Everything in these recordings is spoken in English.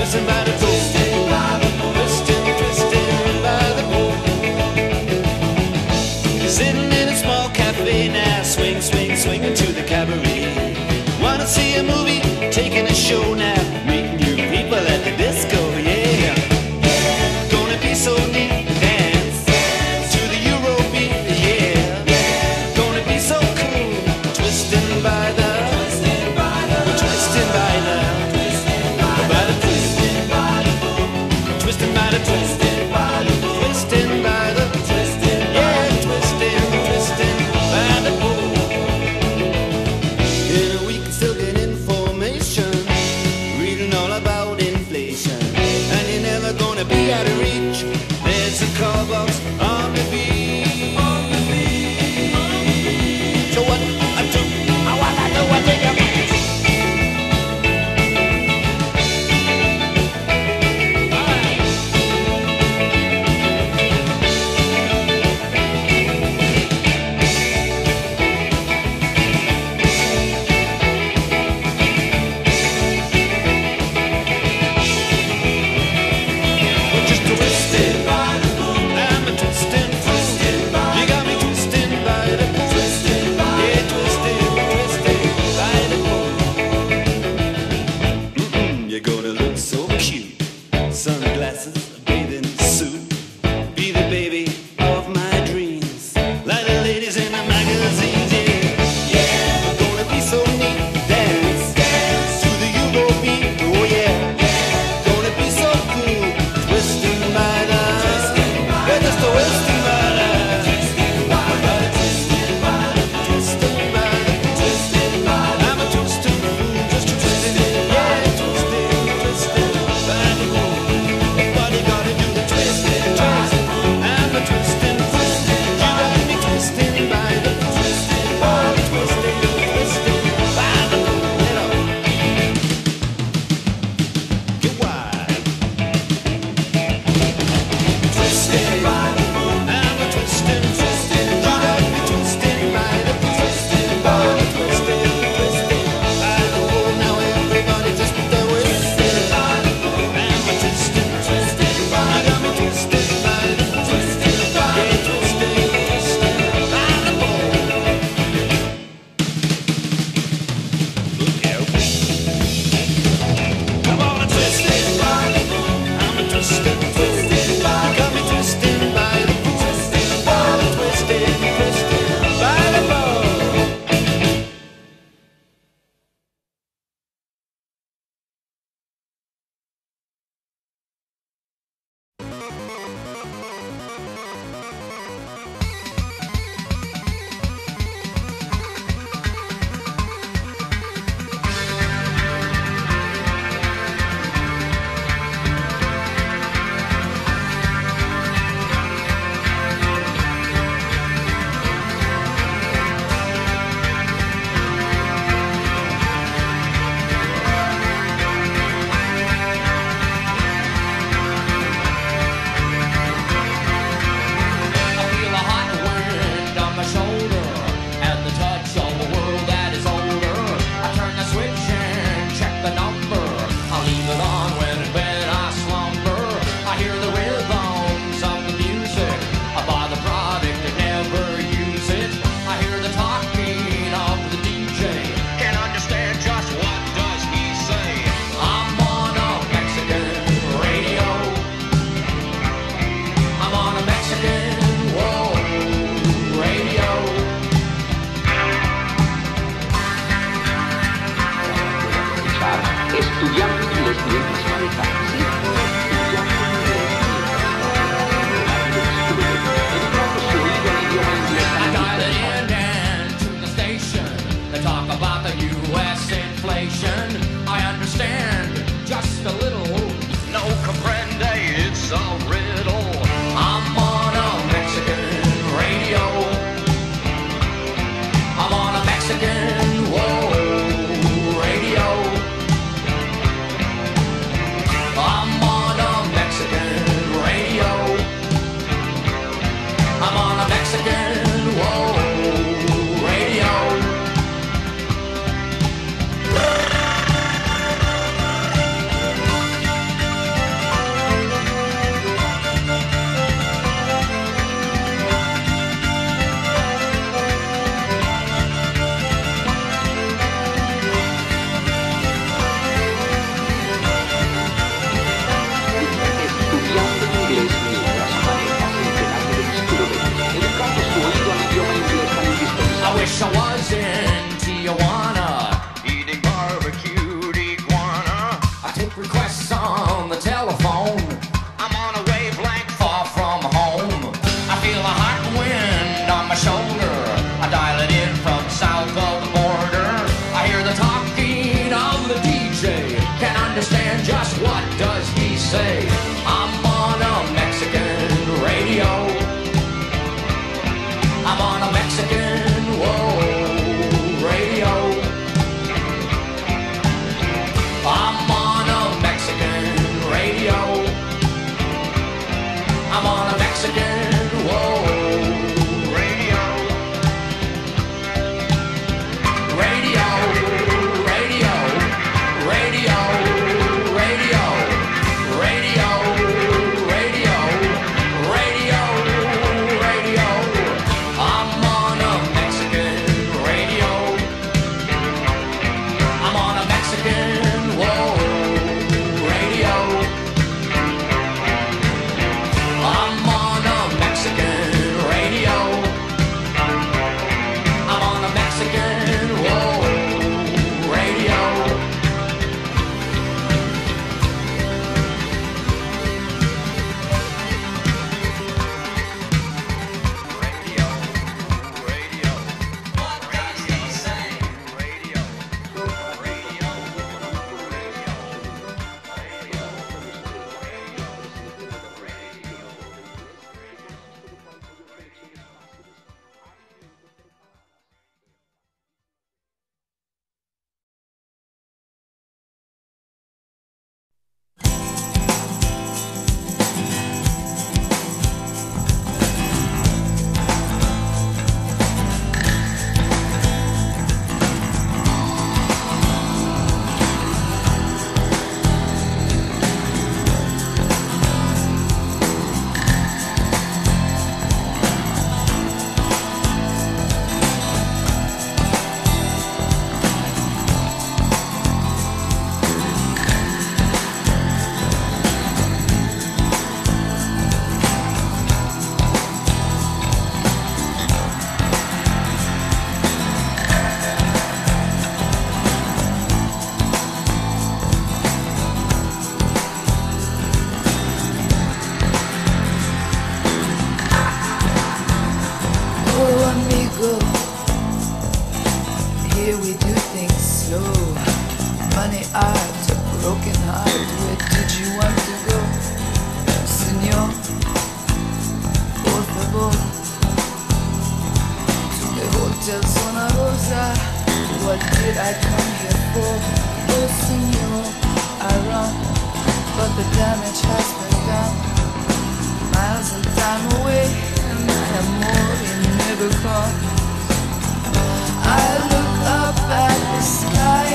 I'm on a I take requests on the telephone. I'm on a wavelength far from home. I feel a hot wind on my shoulder. I dial it in from south of the border. I hear the talking of the DJ. Can't understand just what does he say. I'm on a Mexican radio. I'm on a Mexican, whoa, radio. I'm on a Mexican radio. I'm on a Mexican, whoa, radio. Radio, radio, radio, radio, radio, radio, radio, radio. I'm on a Mexican radio. I'm on a Mexican, whoa, radio. I'm on a Mexican radio. I'm on a Mexican, whoa, radio. Radio, radio. What does he say? Radio, radio, Oh, amigo, here we do things slow. Money, art, a broken heart. Where did you want to go, Senor? Por favor, to the Hotel Zona Rosa. What did I come here for? Oh, Senor, I run, but the damage has been done. Miles and time away, and I am more in never come. I look up at the sky.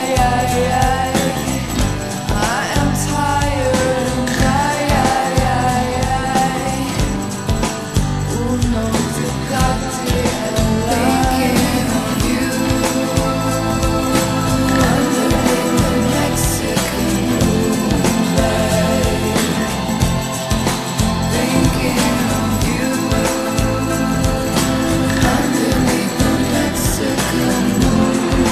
I am tired and uno Ducati thinking of you underneath the Mexican moonlight. Thinking of you underneath the Mexican moon.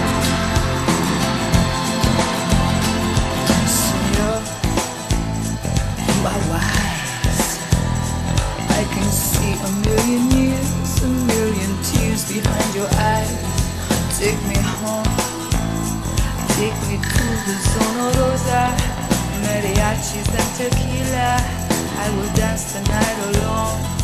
Senor, you are wise. I can see a million years, a million tears behind your eyes. Take me home, take me to the Zona Rosa. Mariachis and tequila, I will dance the night alone.